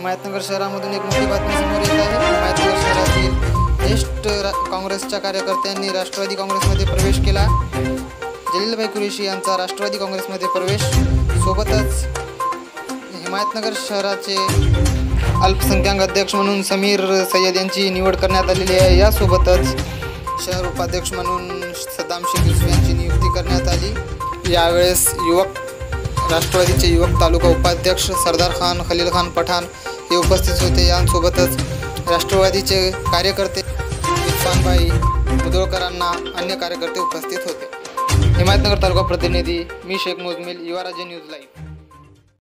हिमायतनगर शहरामधून एक मोठी बातमी समोर येत आहे। हिमायतनगर शहरातील ज्येष्ठ काँग्रेसच्या कार्यकर्त्यांनी राष्ट्रवादी काँग्रेसमध्ये प्रवेश केला। जलीलभाई कुरेशी यांचा राष्ट्रवादी काँग्रेसमध्ये प्रवेश, सोबतच हिमायतनगर शहराचे अल्पसंख्याक अध्यक्ष म्हणून समीर सय्यद यांची निवड करण्यात आलेली आहे। यासोबतच शहर उपाध्यक्ष म्हणून सद्दाम शेख युसूफ यांची नियुक्ती करण्यात आली। यावेळेस राष्ट्रवादीचे युवक तालुका उपाध्यक्ष सरदार खान, खलील खान पठाण हे उपस्थित होते। यांसोबतच राष्ट्रवादीचे कार्यकर्ते इरफानभाई मुदोळकरांना अन्य कार्यकर्ते उपस्थित होते। हिमायतनगर तालुका प्रतिनिधी मी शेख मुजमिल, युवा राज्य न्यूज लाईव्ह।